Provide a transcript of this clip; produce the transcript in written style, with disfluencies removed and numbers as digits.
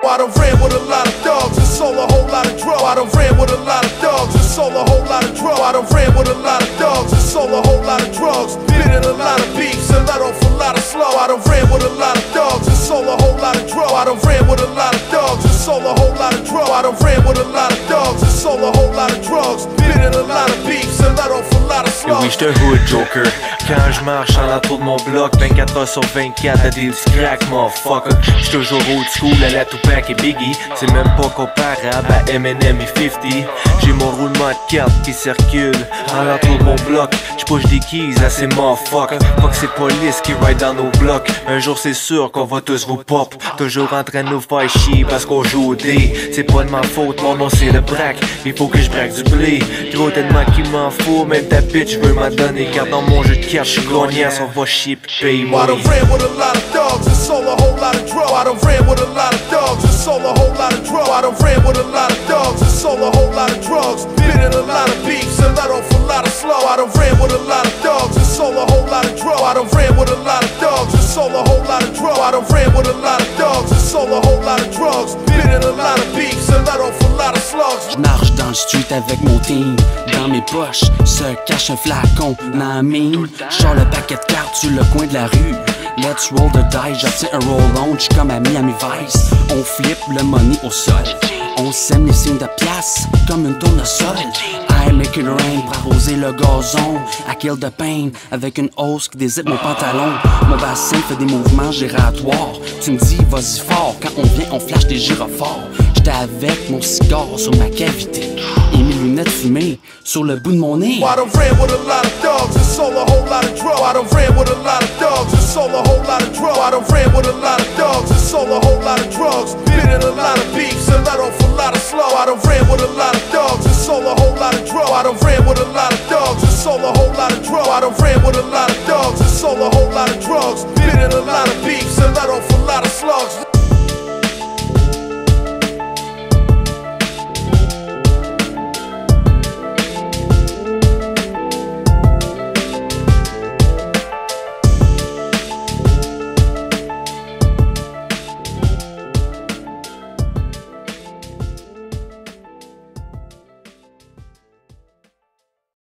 I done ran with a lot of dogs and sold a whole lot of drugs. I done ran with a lot of dogs and sold a whole lot of drugs. I done ran with a lot of dogs and sold a whole lot of drugs. Been in a lot of beefs and let off a lot of slow. I done ran with a lot of dogs and sold a whole lot of drugs. I done ran with a lot of dogs and sold a whole lot of drugs. I done ran with a lot of dogs and sold a whole lot of drugs. Been in a lot of beefs and let off a lot of slow. Oui, j'te hood joker. Quand j'marche en l'entour de mon bloc, 24h/24 à des petits cracks, motherfucker. J'suis toujours old school à la Tupac et Biggie. C'est même pas comparable à Eminem et 50. J'ai mon roulement de carte qui circule en l'entour de mon bloc. J'push des keys à ces motherfuckers. Fuck ces polices qui ride dans nos blocs. Un jour c'est sûr qu'on va tous vous pop. Toujours en train de nous faire chier parce qu'on joue au dé. C'est pas de ma faute, mon nom c'est le braque. Il faut que j'braque du blé. Trop tellement qu'il m'en faut, même ta bitch veut m'en donner. Car dans mon jeu de cartes, j'suis gagnasse, on va chier pis paye-moi. I done ran with a lot of dogs and sold a whole lot of drugs. I done ran with a lot of dogs and sold a whole lot of drugs. I done ran with a lot of dogs and sold a whole lot of drugs. Been in a lot of beefs and let off a lot of slow. I done ran with a lot of dogs and sold a whole lot of drugs. I done ran with a lot of dogs and sold a whole lot of drugs. I done ran with a lot of dogs and sold a whole lot of drugs. Been in a lot of beefs and let off a lot of slugs. J'marche dans le street avec mon team. Dans mes poches se cache un flacon dans la mine. J'sors le paquet de cartes sur le coin de la rue. Let's roll the dice, j'obtiens un roll-on, j'suis comme à Miami Vice. On flippe le money au sol. On sème les signes de pièces comme une tournesol. I make it rain pour arroser le gazon. I kill the pain avec une hausse qui dézippe mon pantalon. Mon bassin fait des mouvements giratoires. Tu me dis vas-y fort, quand on vient on flash des gyrophares. J'étais avec mon cigare sur ma cavité et mes lunettes fumées sur le bout de mon nez. I done ran with a lot of dogs and sold a whole lot of drugs. I done ran with a lot of dogs and sold a whole lot of drugs. I done ran with a lot of dogs and sold a whole lot of drugs. Been in a lot of beefs and let off a lot of slow. I done ran with a lot of dogs and sold a whole lot of drugs. I done ran with a lot of dogs and sold a whole lot of drugs. I done ran with a lot of dogs and sold a whole